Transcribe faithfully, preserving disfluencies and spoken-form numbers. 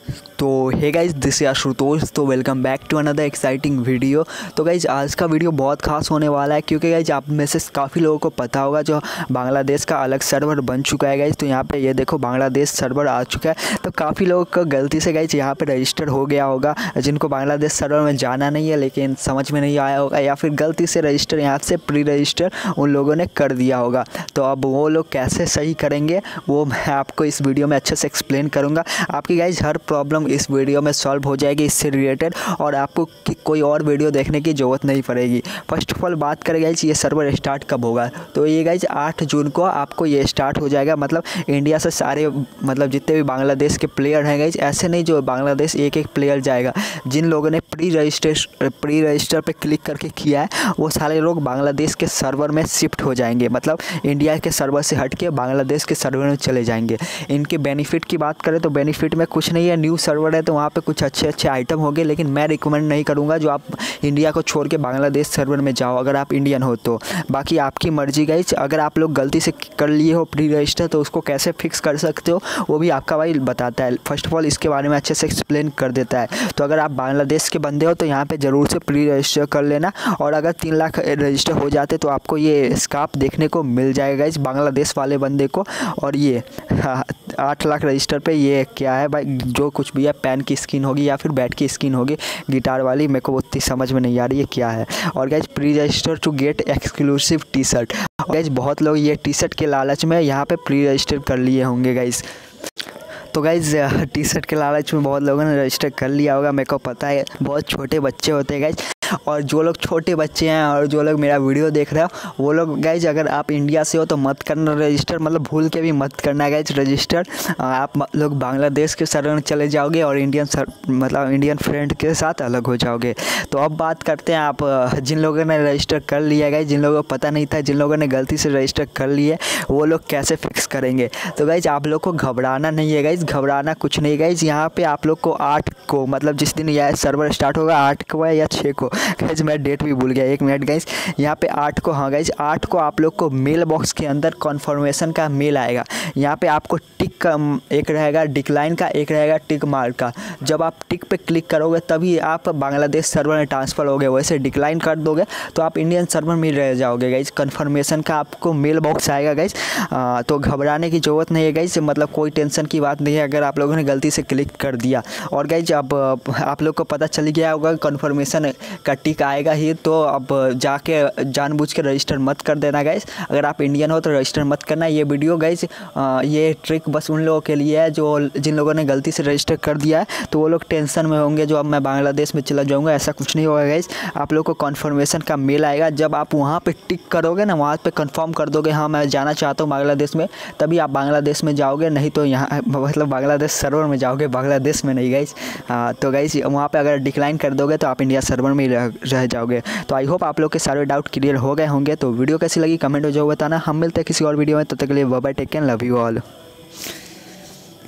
तो hey guys this is Ashutosh. तो welcome back to another exciting video. तो guys आज का वीडियो बहुत खास होने वाला है क्योंकि गाइज आप में से काफ़ी लोगों को पता होगा जो बांग्लादेश का अलग सर्वर बन चुका है गाइज। तो यहाँ पे ये देखो बांग्लादेश सर्वर आ चुका है। तो काफ़ी लोगों को गलती से गाइज यहाँ पे रजिस्टर हो गया होगा, जिनको बांग्लादेश सर्वर में जाना नहीं है लेकिन समझ में नहीं आया होगा, या फिर गलती से रजिस्टर यहाँ से प्री रजिस्टर उन लोगों ने कर दिया होगा। तो अब वो लोग कैसे सही करेंगे वो मैं आपको इस वीडियो में अच्छे से एक्सप्लेन करूँगा। आपकी गाइज हर प्रॉब्लम इस वीडियो में सॉल्व हो जाएगी इससे रिलेटेड, और आपको कोई और वीडियो देखने की ज़रूरत नहीं पड़ेगी। फर्स्ट ऑफ ऑल बात करें गाइज ये सर्वर स्टार्ट कब होगा, तो ये गाइज आठ जून को आपको ये स्टार्ट हो जाएगा। मतलब इंडिया से सारे मतलब जितने भी बांग्लादेश के प्लेयर हैं गाइज, ऐसे नहीं जो बांग्लादेश एक एक प्लेयर जाएगा। जिन लोगों ने प्री रजिस्टर प्री रजिस्टर पर क्लिक करके किया है वो सारे लोग बांग्लादेश के सर्वर में शिफ्ट हो जाएंगे। मतलब इंडिया के सर्वर से हट के बांग्लादेश के सर्वर में चले जाएंगे। इनके बेनिफिट की बात करें तो बेनिफिट में कुछ नहीं है, न्यू सर्वर है तो वहाँ पे कुछ अच्छे अच्छे आइटम होंगे, लेकिन मैं रिकमेंड नहीं करूँगा जो आप इंडिया को छोड़ के बांग्लादेश सर्वर में जाओ अगर आप इंडियन हो तो। बाकी आपकी मर्जी गाइज, अगर आप लोग गलती से कर लिए हो प्री रजिस्टर तो उसको कैसे फिक्स कर सकते हो वो भी आपका भाई बताता है। फर्स्ट ऑफ ऑल इसके बारे में अच्छे से एक्सप्लेन कर देता है। तो अगर आप बांग्लादेश के बंदे हो तो यहाँ पर ज़रूर से प्री रजिस्टर कर लेना, और अगर तीन लाख रजिस्टर हो जाते तो आपको ये स्कार्फ देखने को मिल जाएगा इस बांग्लादेश वाले बंदे को। और ये हाँ, आठ लाख रजिस्टर पे ये क्या है भाई, जो कुछ भी है पैन की स्किन होगी या फिर बैट की स्किन होगी गिटार वाली, मेरे को उतनी समझ में नहीं आ रही है क्या है। और guys pre register to get exclusive T shirt. Guys बहुत लोग ये टी शर्ट के लालच में यहाँ पे प्री रजिस्टर कर लिए होंगे गाइज। तो गाइज़ टी शर्ट के लालच में बहुत लोगों ने रजिस्टर कर लिया होगा, मेरे को पता है। बहुत छोटे बच्चे होते हैं गाइज, और जो लोग छोटे बच्चे हैं और जो लोग मेरा वीडियो देख रहे हो वो लोग गाइज अगर आप इंडिया से हो तो मत करना रजिस्टर, मतलब भूल के भी मत करना गाइज रजिस्टर। आप लोग बांग्लादेश के सर्वर में चले जाओगे और इंडियन सर मतलब इंडियन फ्रेंड के साथ अलग हो जाओगे। तो अब बात करते हैं आप जिन लोगों ने रजिस्टर कर लिया गाइज, जिन लोगों को पता नहीं था, जिन लोगों ने गलती से रजिस्टर कर लिए वो लोग कैसे फिक्स करेंगे। तो गाइज आप लोग को घबराना नहीं है गाइज, घबराना कुछ नहीं गाइज। यहाँ पे आप लोग को आठ को मतलब जिस दिन यह सर्वर स्टार्ट होगा आठ को है या छः को गाइज, मैं डेट भी भूल गया, एक मिनट गाइज। यहाँ पे आठ को, हाँ गाइज आठ को आप लोग को मेल बॉक्स के अंदर कॉन्फर्मेशन का मेल आएगा। यहाँ पे आपको टिक का एक रहेगा डिक्लाइन का, एक रहेगा टिक मार्क का। जब आप टिक पे क्लिक करोगे तभी आप बांग्लादेश सर्वर में ट्रांसफ़र होगे, वैसे डिक्लाइन कर दोगे तो आप इंडियन सर्वर में रह जाओगे गाइज। कन्फर्मेशन का आपको मेल बॉक्स आएगा गाइज। तो घबराने की ज़रूरत नहीं है गाइज, मतलब कोई टेंशन की बात नहीं है अगर आप लोगों ने गलती से क्लिक कर दिया। और गाइज अब आप लोग को पता चल गया होगा कन्फर्मेशन का टिक आएगा ही, तो अब जाके जानबूझ के रजिस्टर मत कर देना गाइज। अगर आप इंडियन हो तो रजिस्टर मत करना। ये वीडियो गाइज ये ट्रिक बस उन लोगों के लिए है जो जिन लोगों ने गलती से रजिस्टर कर दिया है, तो वो लोग टेंशन में होंगे जो अब मैं बांग्लादेश में चला जाऊंगा। ऐसा कुछ नहीं होगा गाइज, आप लोग को कन्फर्मेशन का मेल आएगा। जब आप वहाँ पे टिक करोगे ना, वहाँ पे कंफर्म कर दोगे हाँ मैं जाना चाहता हूँ बांग्लादेश में, तभी आप बांग्लादेश में जाओगे, नहीं तो यहाँ मतलब बांग्लादेश सर्वर में जाओगे, बांग्लादेश में नहीं गाइज। तो गाइज वहाँ पर अगर डिक्लाइन कर दोगे तो आप इंडिया सर्वर में रह, रह जाओगे। तो आई होप आप लोग के सारे डाउट क्लियर हो गए होंगे। तो वीडियो कैसी लगी कमेंट में जो बताना। हम मिलते हैं किसी और वीडियो में, तब तक के लिए bye bye, take care, love you all.